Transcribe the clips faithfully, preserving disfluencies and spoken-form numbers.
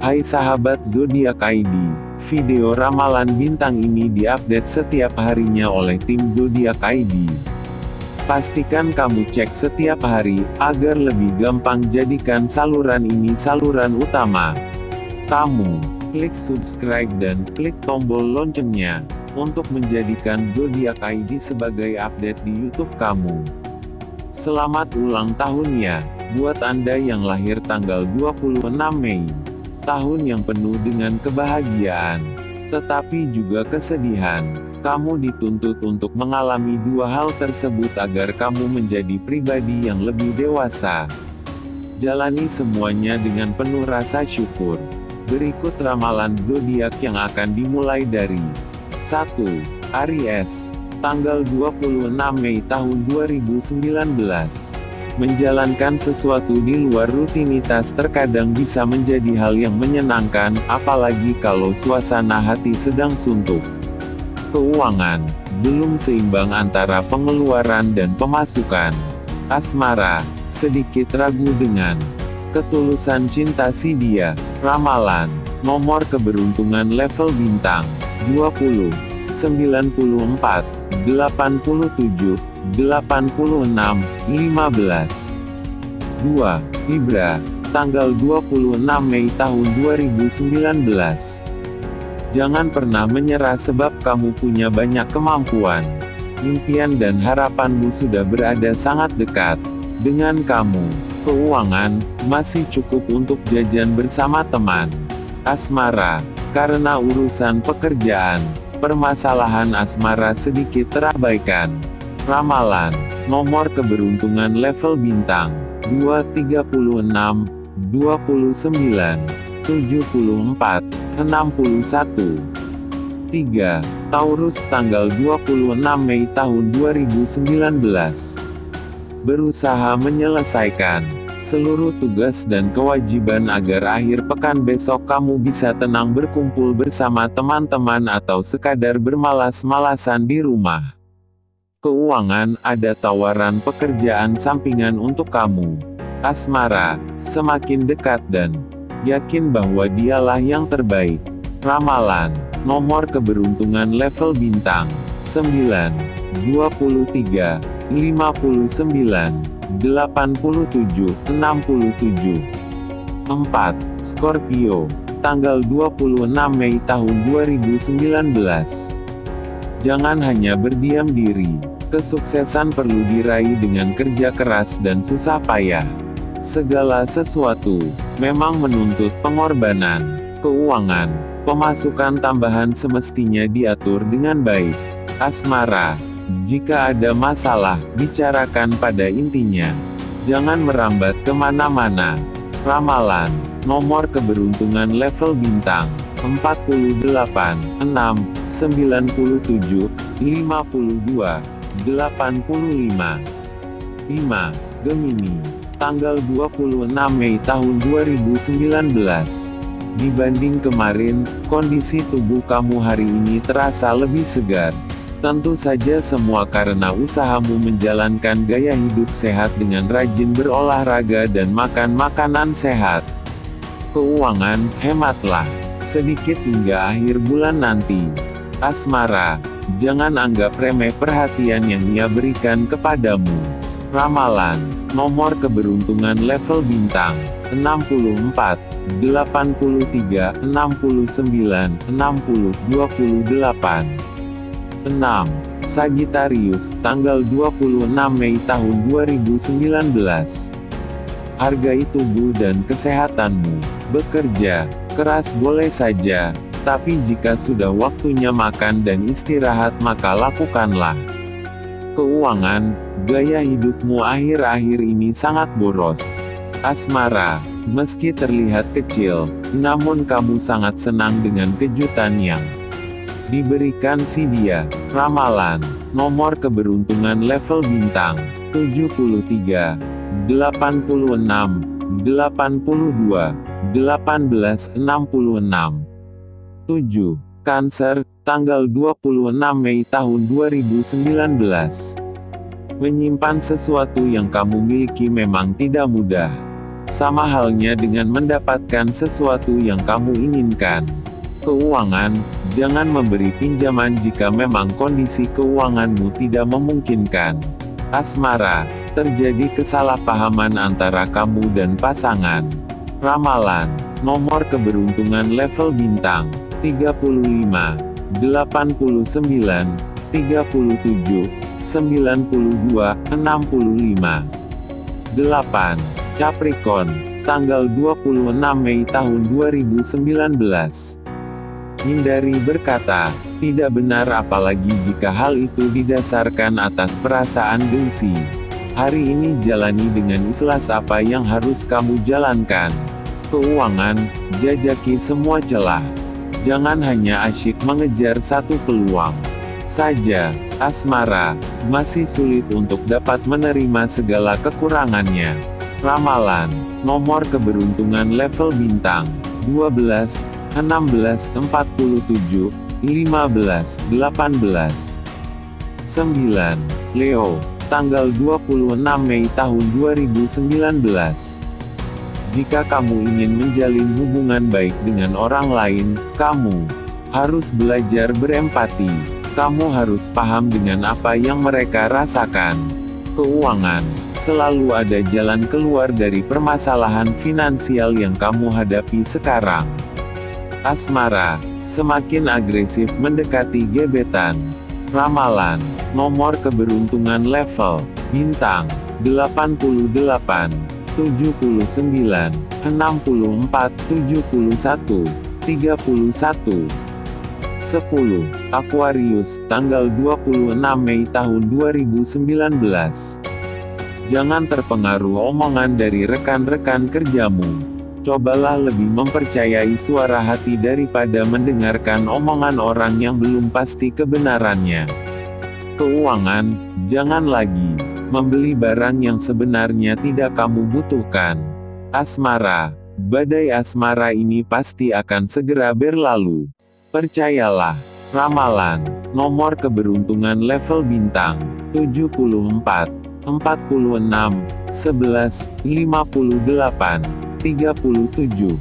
Hai sahabat zodiak I D, video ramalan bintang ini diupdate setiap harinya oleh tim zodiak I D. Pastikan kamu cek setiap hari, agar lebih gampang jadikan saluran ini saluran utama. Kamu, klik subscribe dan klik tombol loncengnya, untuk menjadikan zodiak I D sebagai update di YouTube kamu. Selamat ulang tahun ya, buat Anda yang lahir tanggal dua puluh enam Mei. Tahun yang penuh dengan kebahagiaan, tetapi juga kesedihan. Kamu dituntut untuk mengalami dua hal tersebut agar kamu menjadi pribadi yang lebih dewasa. Jalani semuanya dengan penuh rasa syukur. Berikut ramalan zodiak yang akan dimulai dari satu. Aries, tanggal dua puluh enam Mei tahun dua ribu sembilan belas. Menjalankan sesuatu di luar rutinitas terkadang bisa menjadi hal yang menyenangkan, apalagi kalau suasana hati sedang suntuk. Keuangan, belum seimbang antara pengeluaran dan pemasukan. Asmara, sedikit ragu dengan ketulusan cinta si dia. Ramalan, nomor keberuntungan level bintang, dua puluh, sembilan puluh empat, delapan puluh tujuh, delapan puluh enam, lima belas. dua. Libra, tanggal dua puluh enam Mei tahun dua ribu sembilan belas. Jangan pernah menyerah sebab kamu punya banyak kemampuan. Impian dan harapanmu sudah berada sangat dekat dengan kamu. Keuangan, masih cukup untuk jajan bersama teman. Asmara, karena urusan pekerjaan, permasalahan asmara sedikit terabaikan. Ramalan, nomor keberuntungan level bintang, dua, tiga puluh enam, dua puluh sembilan, tujuh puluh empat, enam puluh satu. tiga. Taurus, tanggal dua puluh enam Mei tahun dua ribu sembilan belas. Berusaha menyelesaikan seluruh tugas dan kewajiban agar akhir pekan besok kamu bisa tenang berkumpul bersama teman-teman atau sekadar bermalas-malasan di rumah. Keuangan, ada tawaran pekerjaan sampingan untuk kamu. Asmara, semakin dekat dan yakin bahwa dialah yang terbaik. Ramalan, nomor keberuntungan level bintang, sembilan, dua puluh tiga, lima puluh sembilan, delapan puluh tujuh, enam puluh tujuh. empat. Scorpio, tanggal dua puluh enam Mei tahun dua ribu sembilan belas. Jangan hanya berdiam diri. Kesuksesan perlu diraih dengan kerja keras dan susah payah. Segala sesuatu memang menuntut pengorbanan. Keuangan, pemasukan tambahan semestinya diatur dengan baik. Asmara, jika ada masalah, bicarakan pada intinya. Jangan merambat kemana-mana. Ramalan, nomor keberuntungan level bintang, empat puluh delapan, enam, sembilan puluh tujuh, lima puluh dua, delapan puluh lima. lima. Gemini, tanggal dua puluh enam Mei tahun dua ribu sembilan belas. Dibanding kemarin, kondisi tubuh kamu hari ini terasa lebih segar. Tentu saja semua karena usahamu menjalankan gaya hidup sehat dengan rajin berolahraga dan makan makanan sehat. Keuangan, hematlah sedikit hingga akhir bulan nanti. Asmara, jangan anggap remeh perhatian yang ia berikan kepadamu. Ramalan, nomor keberuntungan level bintang, enam puluh empat, delapan puluh tiga, enam puluh sembilan, enam puluh, dua puluh delapan. enam. Sagittarius, tanggal dua puluh enam Mei tahun dua ribu sembilan belas. Hargai tubuh dan kesehatanmu. Bekerja keras boleh saja, tapi jika sudah waktunya makan dan istirahat maka lakukanlah. Keuangan, gaya hidupmu akhir-akhir ini sangat boros. Asmara, meski terlihat kecil, namun kamu sangat senang dengan kejutan yang diberikan si dia. Ramalan, nomor keberuntungan level bintang, tujuh puluh tiga, delapan puluh enam, delapan puluh dua, delapan belas, enam puluh enam. tujuh. Cancer, tanggal dua puluh enam Mei tahun dua ribu sembilan belas. Menyimpan sesuatu yang kamu miliki memang tidak mudah. Sama halnya dengan mendapatkan sesuatu yang kamu inginkan. Keuangan, jangan memberi pinjaman jika memang kondisi keuanganmu tidak memungkinkan. Asmara, terjadi kesalahpahaman antara kamu dan pasangan. Ramalan, nomor keberuntungan level bintang, tiga puluh lima, delapan puluh sembilan, tiga puluh tujuh, sembilan puluh dua, enam puluh lima. delapan. Capricorn, tanggal dua puluh enam Mei tahun dua ribu sembilan belas. Hindari berkata tidak benar apalagi jika hal itu didasarkan atas perasaan gengsi. Hari ini jalani dengan ikhlas apa yang harus kamu jalankan. Keuangan, jajaki semua celah. Jangan hanya asyik mengejar satu peluang saja. Asmara, masih sulit untuk dapat menerima segala kekurangannya. Ramalan, nomor keberuntungan level bintang, dua belas, enam belas, empat puluh tujuh, lima belas, delapan belas. sembilan. Leo, tanggal dua puluh enam Mei tahun dua ribu sembilan belas. Jika kamu ingin menjalin hubungan baik dengan orang lain, kamu harus belajar berempati. Kamu harus paham dengan apa yang mereka rasakan. Keuangan, selalu ada jalan keluar dari permasalahan finansial yang kamu hadapi sekarang. Asmara, semakin agresif mendekati gebetan. Ramalan, nomor keberuntungan level bintang, delapan puluh delapan, tujuh puluh sembilan, enam puluh empat, tujuh puluh satu, tiga puluh satu. sepuluh. Aquarius, tanggal dua puluh enam Mei tahun dua ribu sembilan belas. Jangan terpengaruh omongan dari rekan-rekan kerjamu. Cobalah lebih mempercayai suara hati daripada mendengarkan omongan orang yang belum pasti kebenarannya. Keuangan, jangan lagi membeli barang yang sebenarnya tidak kamu butuhkan. Asmara, badai asmara ini pasti akan segera berlalu. Percayalah. Ramalan, nomor keberuntungan level bintang, tujuh puluh empat, empat puluh enam, sebelas, lima puluh delapan, tiga puluh tujuh.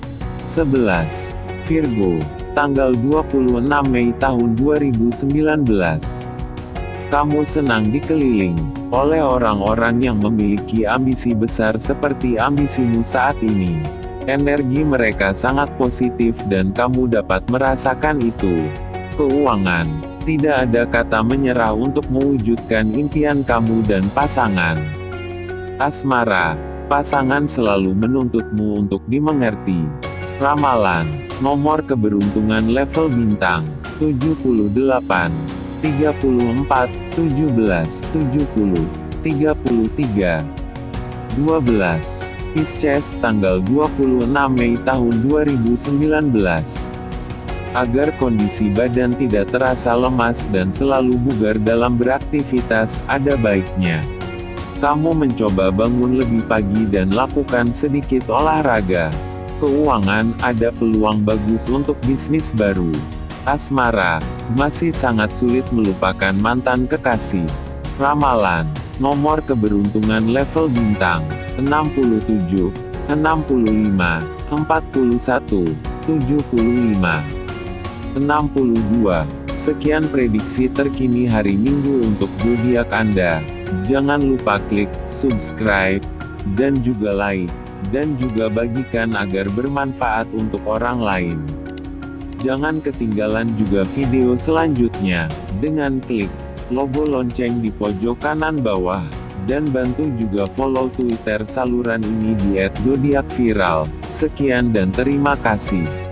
sebelas. Virgo, tanggal dua puluh enam Mei tahun dua ribu sembilan belas. Kamu senang dikeliling oleh orang-orang yang memiliki ambisi besar seperti ambisimu saat ini. Energi mereka sangat positif dan kamu dapat merasakan itu. Keuangan, tidak ada kata menyerah untuk mewujudkan impian kamu dan pasangan. Asmara, pasangan selalu menuntutmu untuk dimengerti. Ramalan, nomor keberuntungan level bintang, tujuh puluh delapan, tiga puluh empat, tujuh belas, tujuh puluh, tiga puluh tiga, dua belas. Pisces, tanggal dua puluh enam Mei tahun dua ribu sembilan belas. Agar kondisi badan tidak terasa lemas dan selalu bugar dalam beraktivitas, ada baiknya kamu mencoba bangun lebih pagi dan lakukan sedikit olahraga. Keuangan, ada peluang bagus untuk bisnis baru. Asmara, masih sangat sulit melupakan mantan kekasih. Ramalan, nomor keberuntungan level bintang, enam puluh tujuh, enam puluh lima, empat puluh satu, tujuh puluh lima, enam puluh dua. Sekian prediksi terkini hari Minggu untuk zodiak Anda. Jangan lupa klik subscribe dan juga like, dan juga bagikan agar bermanfaat untuk orang lain. Jangan ketinggalan juga video selanjutnya dengan klik logo lonceng di pojok kanan bawah. Dan bantu juga follow Twitter saluran ini di et zodiak viral. Sekian dan terima kasih.